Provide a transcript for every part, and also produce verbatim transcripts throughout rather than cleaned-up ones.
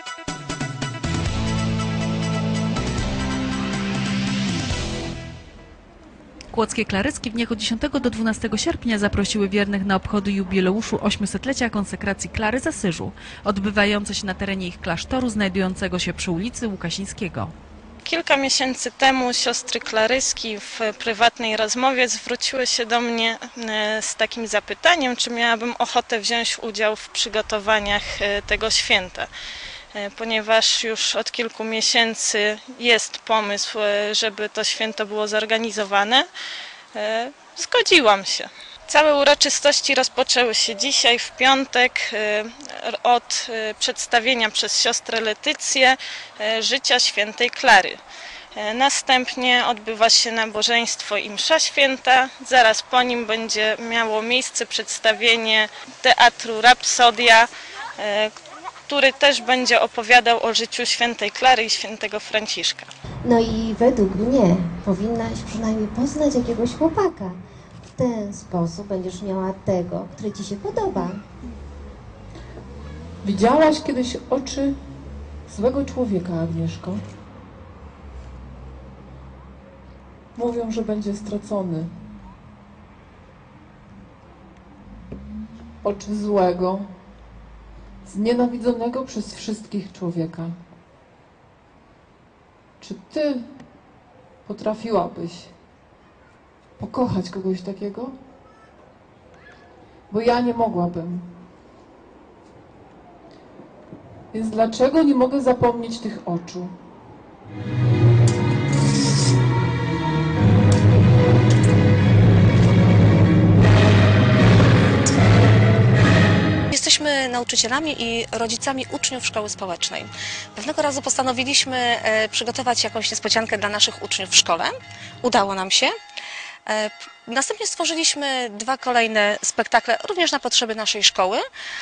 Kłodzkie klaryski w dniach od dziesiątego do dwunastego sierpnia zaprosiły wiernych na obchody jubileuszu ośmiosetlecia konsekracji Klary z Asyżu, odbywające się na terenie ich klasztoru znajdującego się przy ulicy Łukasińskiego. Kilka miesięcy temu siostry klaryski w prywatnej rozmowie zwróciły się do mnie z takim zapytaniem, czy miałabym ochotę wziąć udział w przygotowaniach tego święta. Ponieważ już od kilku miesięcy jest pomysł, żeby to święto było zorganizowane, zgodziłam się. Całe uroczystości rozpoczęły się dzisiaj, w piątek, od przedstawienia przez siostrę Letycję życia świętej Klary. Następnie odbywa się nabożeństwo i msza święta. Zaraz po nim będzie miało miejsce przedstawienie teatru Rapsodia, który też będzie opowiadał o życiu świętej Klary i świętego Franciszka. No i według mnie powinnaś przynajmniej poznać jakiegoś chłopaka. W ten sposób będziesz miała tego, który ci się podoba. Widziałaś kiedyś oczy złego człowieka, Agnieszko? Mówią, że będzie stracony. Oczy złego, znienawidzonego przez wszystkich człowieka. Czy ty potrafiłabyś pokochać kogoś takiego? Bo ja nie mogłabym. Więc dlaczego nie mogę zapomnieć tych oczu? Jesteśmy nauczycielami i rodzicami uczniów szkoły społecznej. Pewnego razu postanowiliśmy przygotować jakąś niespodziankę dla naszych uczniów w szkole. Udało nam się. Następnie stworzyliśmy dwa kolejne spektakle, również na potrzeby naszej szkoły.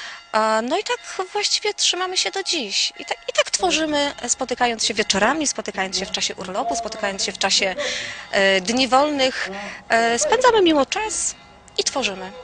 No i tak właściwie trzymamy się do dziś. I tak, i tak tworzymy, spotykając się wieczorami, spotykając się w czasie urlopu, spotykając się w czasie e, dni wolnych. E, spędzamy miło czas i tworzymy.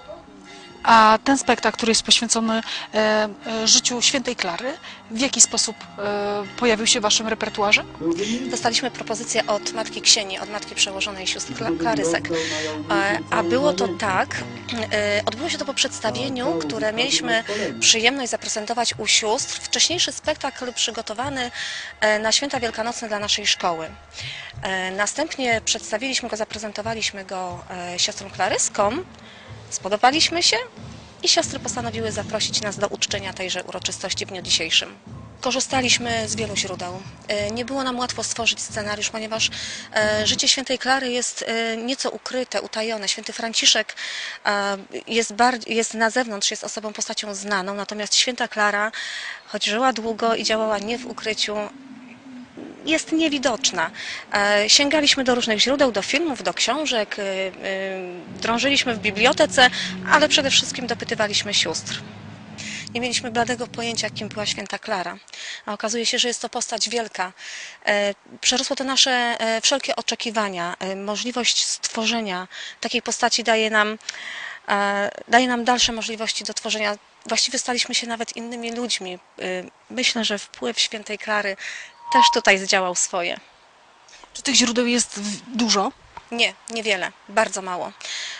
A ten spektakl, który jest poświęcony e, e, życiu świętej Klary, w jaki sposób e, pojawił się w waszym repertuarze? Dostaliśmy propozycję od matki Ksieni, od matki przełożonej sióstr Klarysek. E, a było to tak, e, odbyło się to po przedstawieniu, które mieliśmy przyjemność zaprezentować u sióstr. Wcześniejszy spektakl przygotowany e, na święta wielkanocne dla naszej szkoły. E, następnie przedstawiliśmy go, zaprezentowaliśmy go e, siostrom Klaryskom. Spodobaliśmy się i siostry postanowiły zaprosić nas do uczczenia tejże uroczystości w dniu dzisiejszym. Korzystaliśmy z wielu źródeł. Nie było nam łatwo stworzyć scenariusz, ponieważ życie świętej Klary jest nieco ukryte, utajone. Święty Franciszek jest, bardziej, jest na zewnątrz, jest osobą, postacią znaną, natomiast święta Klara, choć żyła długo i działała nie w ukryciu, jest niewidoczna. Sięgaliśmy do różnych źródeł, do filmów, do książek, drążyliśmy w bibliotece, ale przede wszystkim dopytywaliśmy sióstr. Nie mieliśmy bladego pojęcia, kim była święta Klara. A okazuje się, że jest to postać wielka. Przerosło to nasze wszelkie oczekiwania. Możliwość stworzenia takiej postaci daje nam, daje nam dalsze możliwości do tworzenia. Właściwie staliśmy się nawet innymi ludźmi. Myślę, że wpływ świętej Klary też tutaj zdziałał swoje. Czy tych źródeł jest dużo? Nie, niewiele, bardzo mało.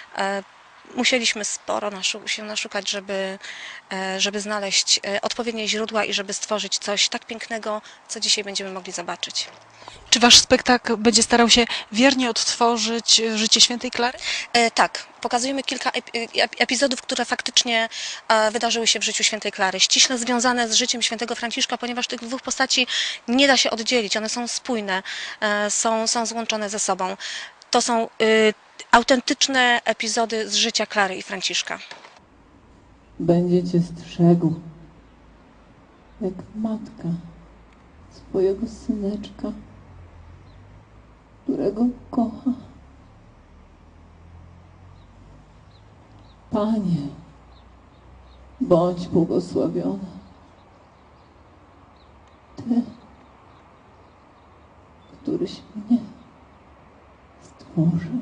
Musieliśmy sporo się naszukać, żeby, żeby znaleźć odpowiednie źródła i żeby stworzyć coś tak pięknego, co dzisiaj będziemy mogli zobaczyć. Czy wasz spektakl będzie starał się wiernie odtworzyć życie świętej Klary? E, tak, pokazujemy kilka epizodów, które faktycznie e, wydarzyły się w życiu świętej Klary, ściśle związane z życiem świętego Franciszka, ponieważ tych dwóch postaci nie da się oddzielić, one są spójne, e, są, są złączone ze sobą. To są e, autentyczne epizody z życia Klary i Franciszka. Będzie cię strzegł, jak matka swojego syneczka, którego kocha. Panie, bądź błogosławiona. Ty, któryś mnie stworzył.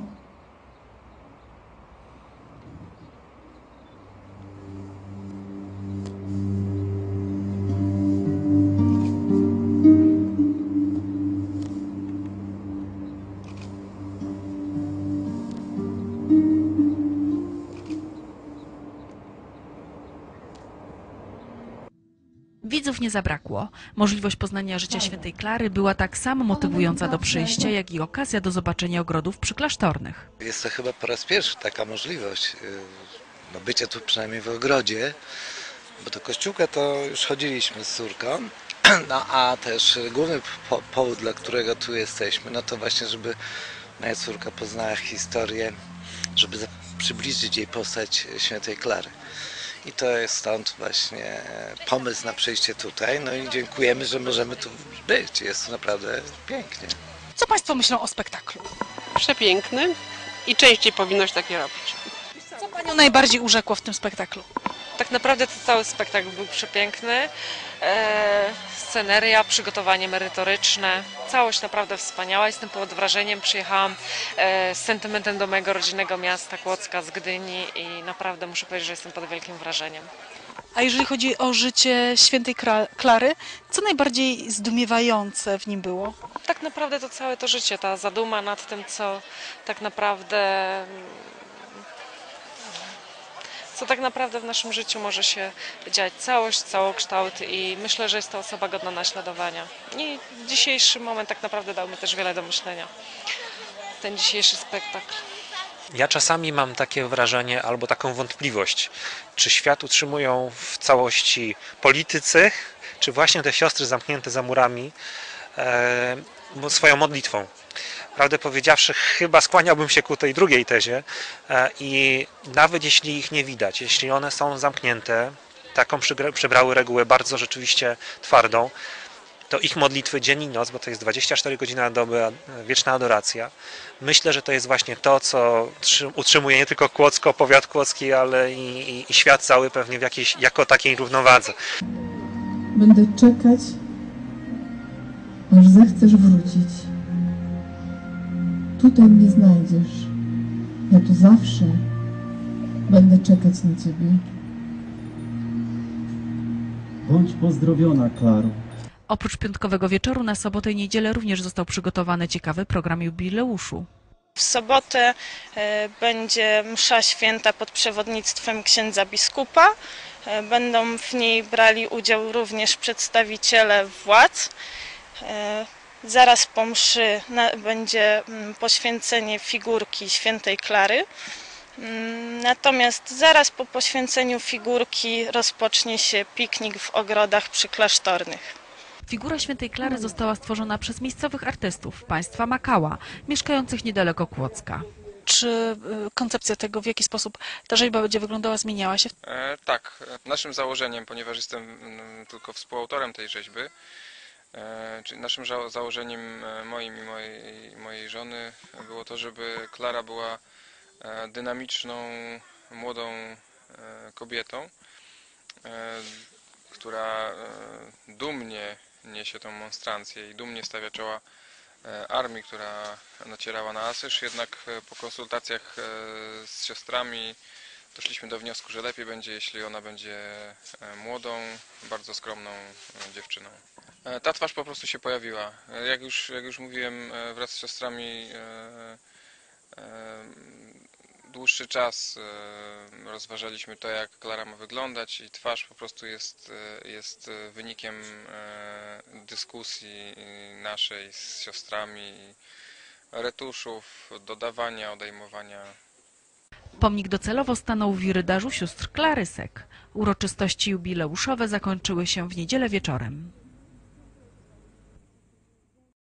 Widzów nie zabrakło. Możliwość poznania życia świętej Klary była tak samo motywująca do przyjścia, jak i okazja do zobaczenia ogrodów przyklasztornych. Jest to chyba po raz pierwszy taka możliwość, no, bycia tu przynajmniej w ogrodzie, bo do kościółka to już chodziliśmy z córką, no a też główny po powód, dla którego tu jesteśmy, no to właśnie, żeby moja córka poznała historię, żeby przybliżyć jej postać świętej Klary. I to jest stąd właśnie pomysł na przyjście tutaj. No i dziękujemy, że możemy tu być. Jest to naprawdę pięknie. Co Państwo myślą o spektaklu? Przepiękny i częściej powinno się takie robić. Co Panią najbardziej urzekło w tym spektaklu? Tak naprawdę to cały spektakl był przepiękny. E, sceneria, przygotowanie merytoryczne, całość naprawdę wspaniała. Jestem pod wrażeniem. Przyjechałam e, z sentymentem do mojego rodzinnego miasta Kłodzka z Gdyni i naprawdę muszę powiedzieć, że jestem pod wielkim wrażeniem. A jeżeli chodzi o życie świętej Klary, co najbardziej zdumiewające w nim było? Tak naprawdę to całe to życie, ta zaduma nad tym, co tak naprawdę... co tak naprawdę w naszym życiu może się dziać, całość, całokształt i myślę, że jest to osoba godna naśladowania. I dzisiejszy moment tak naprawdę dał mi też wiele do myślenia, ten dzisiejszy spektakl. Ja czasami mam takie wrażenie albo taką wątpliwość, czy świat utrzymują w całości politycy, czy właśnie te siostry zamknięte za murami e, swoją modlitwą. Prawdę powiedziawszy, chyba skłaniałbym się ku tej drugiej tezie i nawet jeśli ich nie widać, jeśli one są zamknięte, taką przybrały regułę bardzo rzeczywiście twardą, to ich modlitwy dzień i noc, bo to jest dwadzieścia cztery godziny na dobę, wieczna adoracja. Myślę, że to jest właśnie to, co utrzymuje nie tylko Kłodzko, powiat kłodzki, ale i, i, i świat cały pewnie w jakiejś, jako takiej równowadze. Będę czekać, aż zechcesz wrócić. Tutaj mnie znajdziesz. Ja tu zawsze będę czekać na Ciebie. Bądź pozdrowiona, Klaro. Oprócz piątkowego wieczoru na sobotę i niedzielę również został przygotowany ciekawy program jubileuszu. W sobotę e, będzie msza święta pod przewodnictwem księdza biskupa. E, będą w niej brali udział również przedstawiciele władz. E, Zaraz po mszy będzie poświęcenie figurki świętej Klary. Natomiast zaraz po poświęceniu figurki rozpocznie się piknik w ogrodach przyklasztornych. Figura świętej Klary została stworzona przez miejscowych artystów państwa Makała, mieszkających niedaleko Kłodzka. Czy koncepcja tego, w jaki sposób ta rzeźba będzie wyglądała, zmieniała się? E, tak, naszym założeniem, ponieważ jestem tylko współautorem tej rzeźby, Czyli naszym założeniem moim i mojej, mojej żony było to, żeby Klara była dynamiczną, młodą kobietą, która dumnie niesie tą monstrancję i dumnie stawia czoła armii, która nacierała na Asyż. Jednak po konsultacjach z siostrami doszliśmy do wniosku, że lepiej będzie, jeśli ona będzie młodą, bardzo skromną dziewczyną. Ta twarz po prostu się pojawiła. Jak już, jak już mówiłem, wraz z siostrami dłuższy czas rozważaliśmy to, jak Klara ma wyglądać i twarz po prostu jest, jest wynikiem dyskusji naszej z siostrami, retuszów, dodawania, odejmowania. Pomnik docelowo stanął w wirydarzu sióstr Klarysek. Uroczystości jubileuszowe zakończyły się w niedzielę wieczorem.